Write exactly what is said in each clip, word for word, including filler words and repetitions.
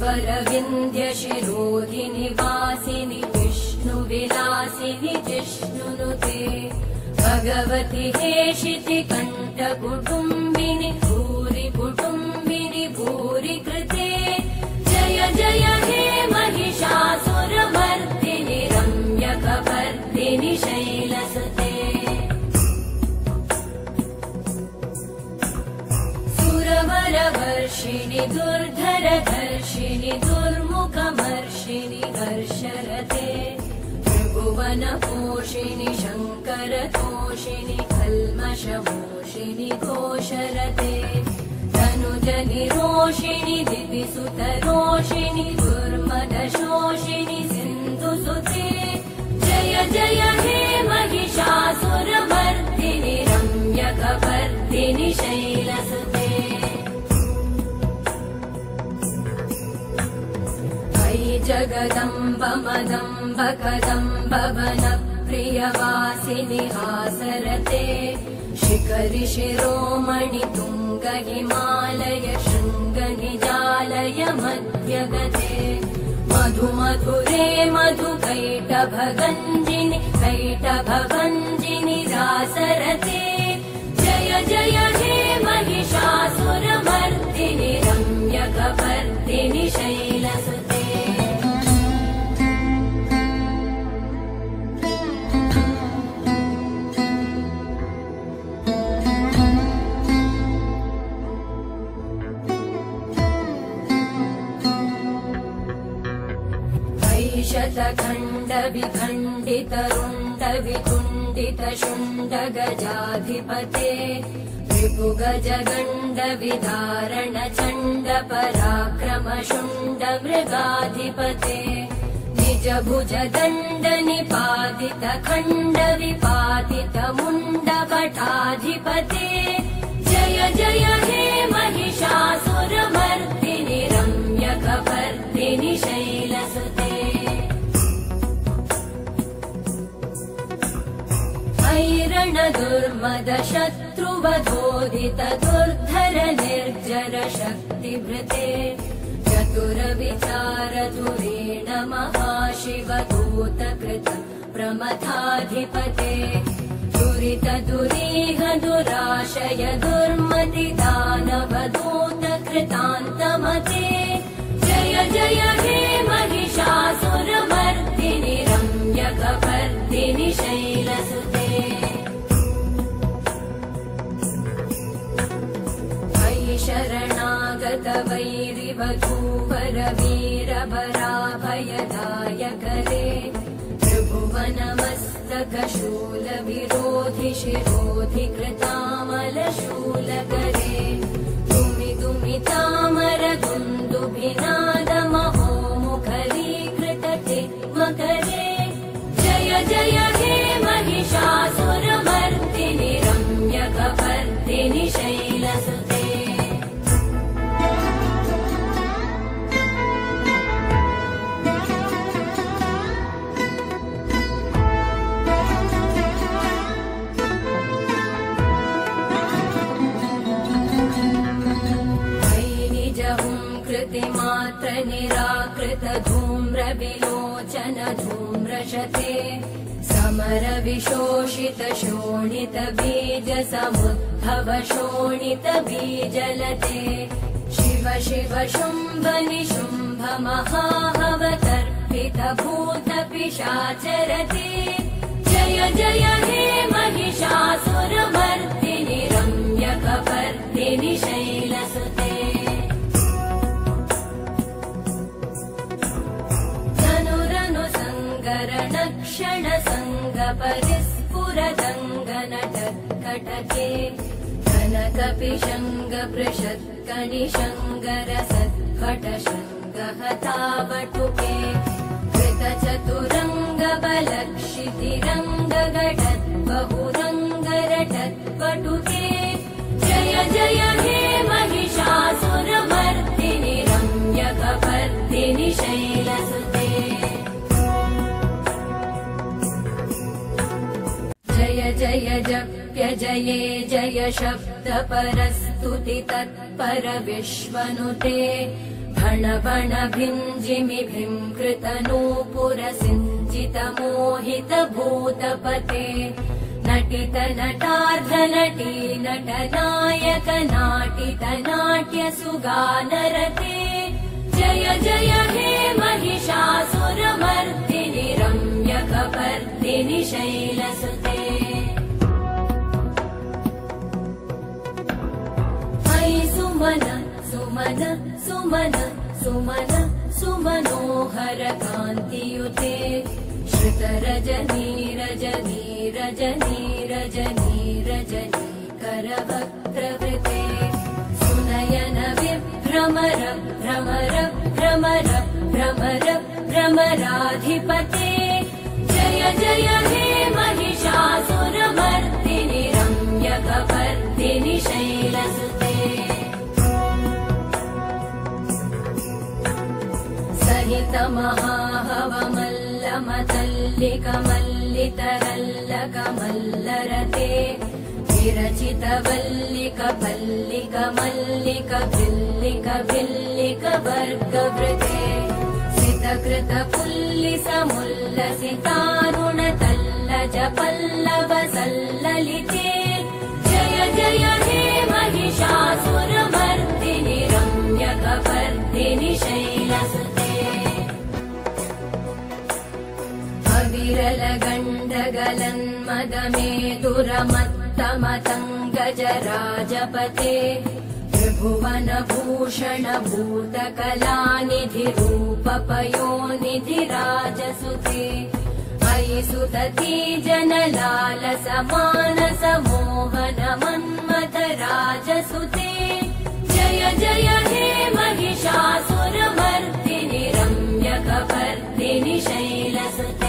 श्रीवरविन्द्य शिरोधिनि वासिनि विष्णुविलासिनि जिष्णुनुते भगवति हेशिति कण्ठकुटुम्बिनि भूरि कुटुम्बिनि भूरि कृते जय जय हे महिषासुरमर्दिनि रम्यकपर्दिनि शैलसुते सुरवरवर्षिणि दुर्धरधर्षिणि दुर्मुखमर्षिणि हर्षरते त्रिभुवनपोषिणि शङ्करतोषिणि कल्मषमोषिणि घोषरते तनुजनिरोषिणि दिविसुतरोषिणि दुर्मदशोषिणि सिन्धुसुते जय जय हे महिषासुरमर्दिनि रम्यकपर्दिनि शैलसुते अयि जगदम्ब मदम्ब कदम्ब वनप्रियवासिनि हासरते शिखरि शिरोमणि तुङ्ग हिमालय शृङ्ग निजालय मध्यगते मधु मधुरे मधु कैटभगञ्जिनि कैटभभञ्जिनि रासरते जय जय हे महिषासुरमर्दिनि रम्यकपर्दिनि शैलसुते शतखण्ड विखण्डित रुण्ड विकुण्डित शुण्ड गजाधिपते रिपुगज गण्ड विदारण चण्ड पराक्रम शुण्ड मृगाधिपते निज भुज दण्ड निपातित खण्ड विपातित मुण्ड भटाधिपते जय जय हे महिषासुरमर्दिनि रम्यकपर्दिनि शैलसुते ऐरण दुर्मद शत्रुवधोदित दुर्धर निर्जर शक्तिभृते चतुर विचार धुरेण महाशिव दूत कृत प्रमथाधिपते दुरित दुरीह दुराशय दुर्मति दानव दूत कृतान्तमते जय जय हे महिषासुरमर्दिनि रम्यकपर्दिनि शैलसुते शरणागत वैरिवधूवर वीरभराभयदायकरे त्रिभुवनमस्तक शूल विरोधि शिरोधि कृतामलशूलकरे दुमि दुमि तामर दुन्दुभिनाद महोमुखरीकृत मकरे जय जय हे महिषासुरमर्दिनि रम्यकपर्दिनि शैलसुते मात्र निराकृत धूम्र विलोचन धूम्रशते समर विशोषित शोणित बीज समुद्भव शोणित बीजलते शिव शिव शुम्भ निशुम्भ महाहवतर्पित भूत पिशाचरते जय जय हे महिषासुरमर्दिनि रम्यकपर्दिनि शैलसुते क्षण संग परिस्फुरदङ्गनटत्कटके कनकपिशङ्ग पृषत्कनिशङ्गर सत्कट शङ्गहतावटुके कृतचतुरङ्ग बलक्षितिरङ्ग गटत् बहुरङ्गरटत्पटुके जय जय हे महिषासुरमर्दिनि रम्यकपर्दिनि शैलसुते जय जय जप्य जये जय शब्द परस्तुति तत्पर विश्वनुते भण भण भिञ्जिमिभिङ्कृतनूपुरसिञ्जित मोहित भूतपते नटित नटार्ध नटी नटनायक नाटित नाट्य सुगानरते जय जय हे महिषासुरमर्दिनि रम्यकपर्दिनि शैलसुते अयि सुमन सुमन सुमन सुमन सुमनोहर कान्तियुते श्रुतरजनी रजनी रजनी रजनी रजनी करवक्त्रवृते सुनयन विभ्रमर भ्रमर भ्रमर भ्रमर भ्रमराधिपते जय जय हे महिषासुरमर्दिनि रम्यकपर्दिनि शैलसुते सहित महाहवमल्लमतल्लिकमल्लितरल्लकमल्लरते विरचित वल्लिक पल्लिक मल्लिक भिल्लिक भिल्लिक वर्गवृते सितकृत पुल्लिस मुल्लसितारुण तल्लज पल्लव सल्ललिते जय जय हे महिषासुरमर्दिनि रम्यकपर्दिनि शैलसुते अविरल गण्डगलन्मदमेदुरमत्तमतङ्गजराजपते त्रिभुवन भूषण भूतकलानिधि रूपपयोनिधि राजसुते अयि सुतती जनलालस मानस मोहन मन्मथ राजसुते जय जय हे महिषासुरमर्दिनि रम्यकपर्दिनि शैलसुते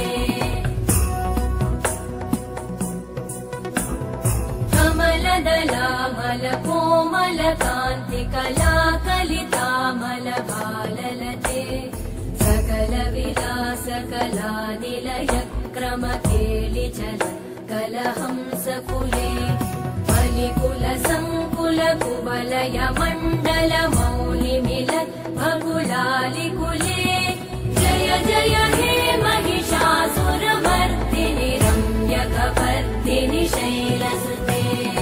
कमलदलामल कोमल कान्तिकला कलितामल भाललते सकल विलास कला निलय क्रम केलिचल कलहंस कुले बलिकुल संकुल कुवलय मण्डल मौलि मिलत् भकुलालि कुले जय जय हे महिषासुरमर्दिनि रम्यकपर्दिनि शैलसुते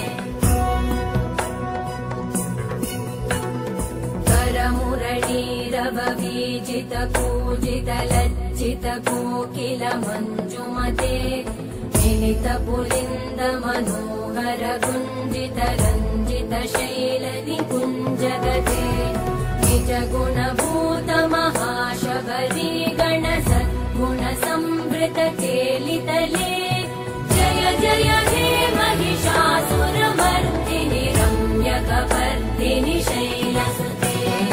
करमुरलीरववीजित पूजित लज्जित कोकिल मञ्जुमते मिलित पुलिन्द मनोहर गुञ्जित रञ्जित शैल निकुञ्जगते निज गुणभूत महाशबरी गण सद्गुण संवृत केलितले जय जय हे महिषासुरमर्दिनि रम्यकपर्दिनि शैलसुते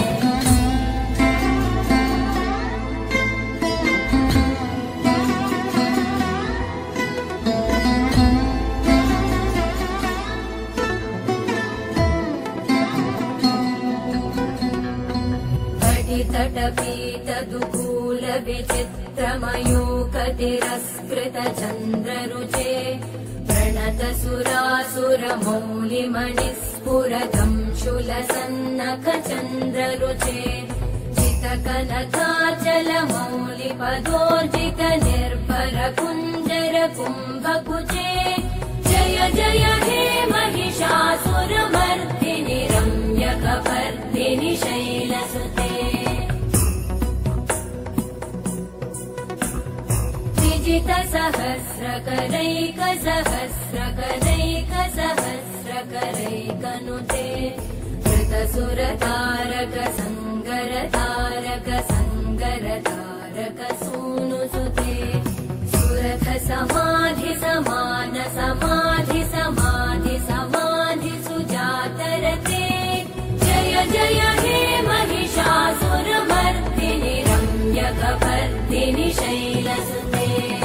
तटपीत दुकूल विचित्रमयूकतिरस्कृत चन्द्ररुचे प्रणत सुरासुर मौलिमणिस्फुरतं शूलसन्नख चन्द्ररुचे चितकनकाचल मौलिपदोर्जित निर्भर कुञ्जर कुम्भकुचे जय जय हे महिषासुरमर्दिनि रम्यकपर्दिनि शैलसुते विजित सहस्रकरैक सहस्रकरैक सहस्रकरैकनुते धृतसुरतारक संगर तारक संगर तारक सूनुसुते सुरथ समाधि समान समाधि समाधि समाधि सुजातरते जय जय हे महिषासुरमर्दिनि रम्यकपर्दिनि शैलसुते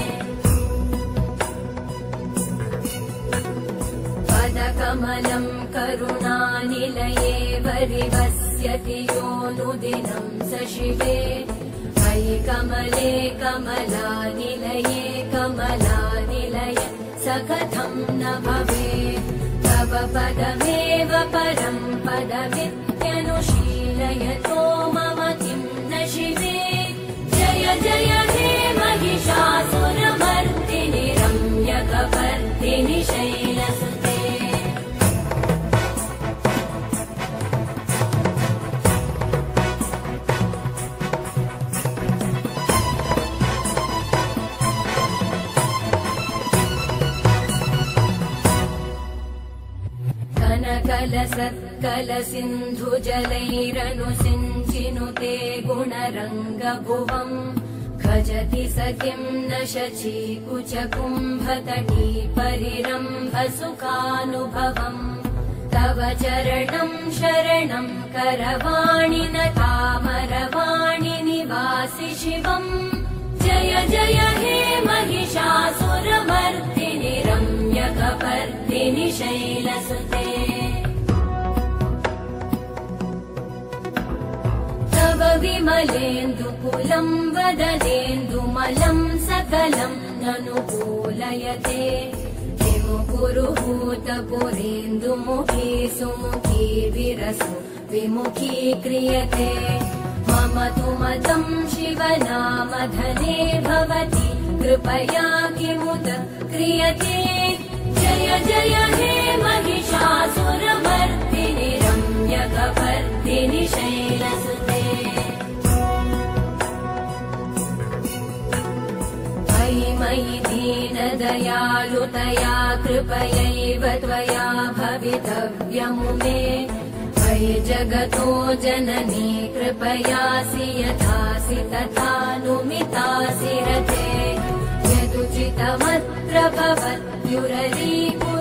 पदकमलं करुणानिलये वरिवस्यति योऽनुदिनं स शिवे अयि कमले कमलानिलये कमलानिलय स कथं न भवेत् तव पदमेव परं पदमित्यनुशीलयतो मम सकलसत्कलसिन्धुजलैरनुसिञ्चिनुते गुणरङ्गभुवम् भजति स किं न शची कुचकुम्भतटी परिरम्भसुखानुभवम् तव चरणं शरणं करवाणि न तामरवाणि निवासि शिवम् जय जय हे महिषासुरमर्दिनि रम्यकपर्दिनि शैलसुते तव विमलेन्दुकुलं वदनेन्दुमलं सकलं ननुकूलयते विमुकुरुहूतपुरेन्दुमुखी सुमुखी विरसु विमुखी क्रियते मम तु मतं शिवनामधने भवति कृपया किमुत क्रियते जय जय हे महिषासुरमर्दिनि रम्यकपर्दिनि शैलसुते मयि मयि दीनदयालुतया कृपयैव त्वया भवितव्यमुमे मयि जगतो जननी कृपयासि यथासि तथानुमितासि रते यदुचितमत्र भवत्युररीकुले